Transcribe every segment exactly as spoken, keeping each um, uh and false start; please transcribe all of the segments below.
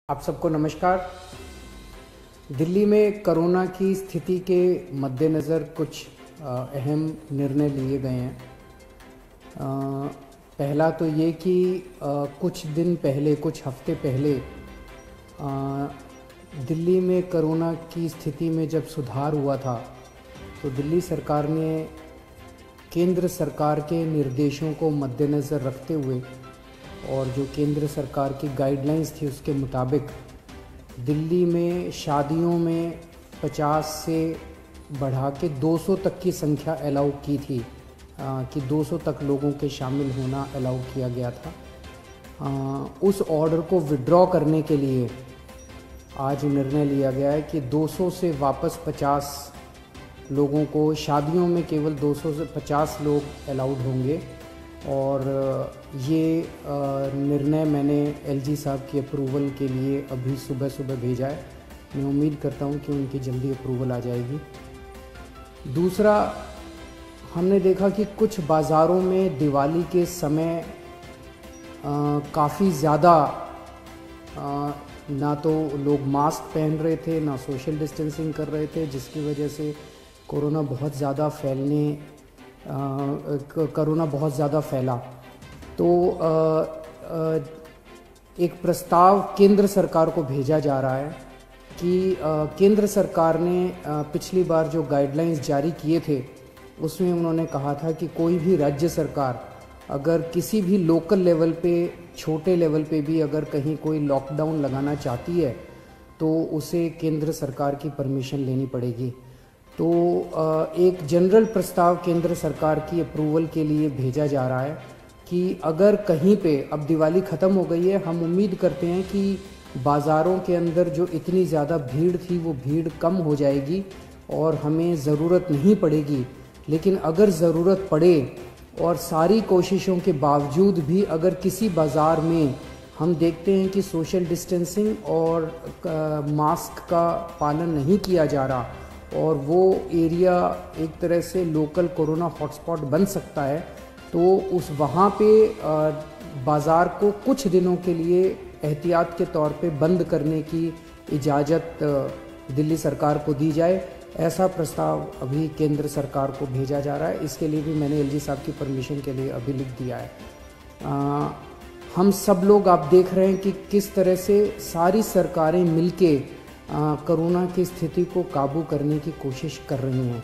आप सबको नमस्कार। दिल्ली में कोरोना की स्थिति के मद्देनज़र कुछ अहम निर्णय लिए गए हैं। पहला तो ये कि कुछ दिन पहले कुछ हफ्ते पहले दिल्ली में कोरोना की स्थिति में जब सुधार हुआ था तो दिल्ली सरकार ने केंद्र सरकार के निर्देशों को मद्देनज़र रखते हुए और जो केंद्र सरकार की गाइडलाइंस थी उसके मुताबिक दिल्ली में शादियों में पचास से बढ़ा के दो सौ तक की संख्या अलाउ की थी आ, कि दो सौ तक लोगों के शामिल होना अलाउ किया गया था। आ, उस ऑर्डर को विड्रॉ करने के लिए आज निर्णय लिया गया है कि दो सौ से वापस पचास लोगों को, शादियों में केवल दो सौ से पचास लोग अलाउड होंगे। और ये निर्णय मैंने एलजी साहब की अप्रूवल के लिए अभी सुबह सुबह भेजा है। मैं उम्मीद करता हूँ कि उनकी जल्दी अप्रूवल आ जाएगी। दूसरा, हमने देखा कि कुछ बाज़ारों में दिवाली के समय काफ़ी ज़्यादा ना तो लोग मास्क पहन रहे थे ना सोशल डिस्टेंसिंग कर रहे थे, जिसकी वजह से कोरोना बहुत ज़्यादा फैलने कोरोना बहुत ज़्यादा फैला। तो आ, आ, एक प्रस्ताव केंद्र सरकार को भेजा जा रहा है कि आ, केंद्र सरकार ने आ, पिछली बार जो गाइडलाइंस जारी किए थे उसमें उन्होंने कहा था कि कोई भी राज्य सरकार अगर किसी भी लोकल लेवल पे, छोटे लेवल पे भी अगर कहीं कोई लॉकडाउन लगाना चाहती है तो उसे केंद्र सरकार की परमिशन लेनी पड़ेगी। तो एक जनरल प्रस्ताव केंद्र सरकार की अप्रूवल के लिए भेजा जा रहा है कि अगर कहीं पे, अब दिवाली ख़त्म हो गई है, हम उम्मीद करते हैं कि बाज़ारों के अंदर जो इतनी ज़्यादा भीड़ थी वो भीड़ कम हो जाएगी और हमें ज़रूरत नहीं पड़ेगी। लेकिन अगर ज़रूरत पड़े और सारी कोशिशों के बावजूद भी अगर किसी बाज़ार में हम देखते हैं कि सोशल डिस्टेंसिंग और मास्क का पालन नहीं किया जा रहा और वो एरिया एक तरह से लोकल कोरोना हॉटस्पॉट बन सकता है, तो उस वहाँ पे बाज़ार को कुछ दिनों के लिए एहतियात के तौर पे बंद करने की इजाज़त दिल्ली सरकार को दी जाए। ऐसा प्रस्ताव अभी केंद्र सरकार को भेजा जा रहा है। इसके लिए भी मैंने एलजी साहब की परमिशन के लिए अभी लिख दिया है। आ, हम सब लोग आप देख रहे हैं कि किस तरह से सारी सरकारें मिलके कोरोना की स्थिति को काबू करने की कोशिश कर रही हैं।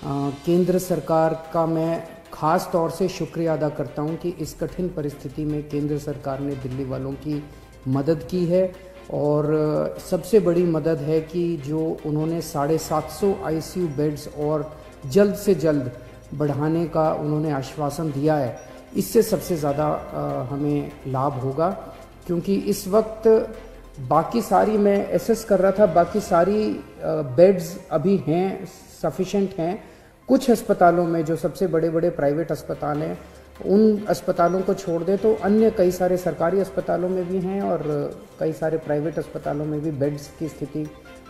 केंद्र सरकार का मैं ख़ास तौर से शुक्रिया अदा करता हूं कि इस कठिन परिस्थिति में केंद्र सरकार ने दिल्ली वालों की मदद की है। और सबसे बड़ी मदद है कि जो उन्होंने साढ़े सात सौ आईसीयू बेड्स और जल्द से जल्द बढ़ाने का उन्होंने आश्वासन दिया है। इससे सबसे ज़्यादा हमें लाभ होगा, क्योंकि इस वक्त बाकी सारी, मैं एसेस कर रहा था, बाकी सारी बेड्स अभी हैं, सफिशेंट हैं। कुछ अस्पतालों में, जो सबसे बड़े बड़े प्राइवेट अस्पताल हैं, उन अस्पतालों को छोड़ दें तो अन्य कई सारे सरकारी अस्पतालों में भी हैं और कई सारे प्राइवेट अस्पतालों में भी बेड्स की स्थिति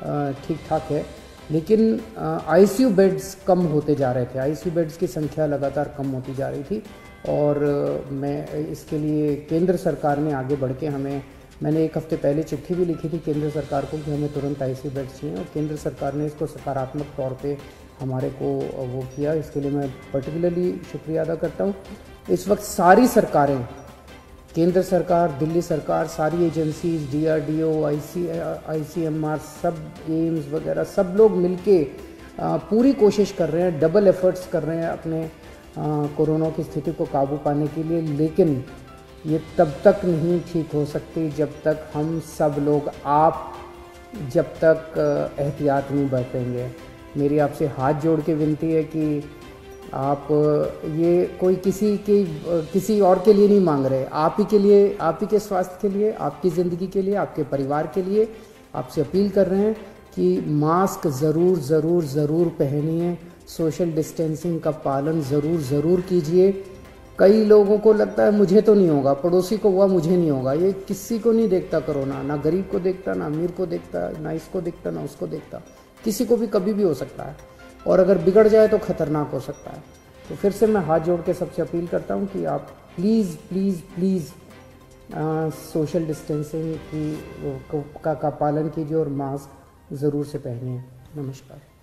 ठीक ठाक है। लेकिन आईसीयू बेड्स कम होते जा रहे थे, आईसीयू बेड्स की संख्या लगातार कम होती जा रही थी। और मैं इसके लिए केंद्र सरकार ने आगे बढ़ के हमें, मैंने एक हफ्ते पहले चिट्ठी भी लिखी थी केंद्र सरकार को कि हमें तुरंत आईसीयू बेड्स चाहिए, और केंद्र सरकार ने इसको सकारात्मक तौर पे हमारे को वो किया। इसके लिए मैं पर्टिकुलरली शुक्रिया अदा करता हूँ। इस वक्त सारी सरकारें, केंद्र सरकार, दिल्ली सरकार, सारी एजेंसीज, डीआरडीओ, आईसी आईसीएमआर, सब एम्स वगैरह, सब लोग मिलके पूरी कोशिश कर रहे हैं, डबल एफर्ट्स कर रहे हैं अपने कोरोना की स्थिति को काबू पाने के लिए। लेकिन ये तब तक नहीं ठीक हो सकती जब तक हम सब लोग, आप जब तक एहतियात नहीं बरतेंगे। मेरी आपसे हाथ जोड़ के विनती है कि आप ये कोई किसी की किसी और के लिए नहीं मांग रहे, आप ही के लिए, आप ही के स्वास्थ्य के लिए, आपकी ज़िंदगी के लिए, आपके परिवार के लिए आपसे अपील कर रहे हैं कि मास्क ज़रूर ज़रूर ज़रूर पहनिए, सोशल डिस्टेंसिंग का पालन ज़रूर ज़रूर कीजिए। कई लोगों को लगता है मुझे तो नहीं होगा, पड़ोसी को हुआ मुझे नहीं होगा। ये किसी को नहीं देखता कोरोना, ना गरीब को देखता, ना अमीर को देखता, ना इसको देखता, ना उसको देखता। किसी को भी कभी भी हो सकता है, और अगर बिगड़ जाए तो खतरनाक हो सकता है। तो फिर से मैं हाथ जोड़ के सबसे अपील करता हूँ कि आप please please please social distancing की का, का पालन कीजिए और मास्क ज़रूर से पहनिए। नमस्कार।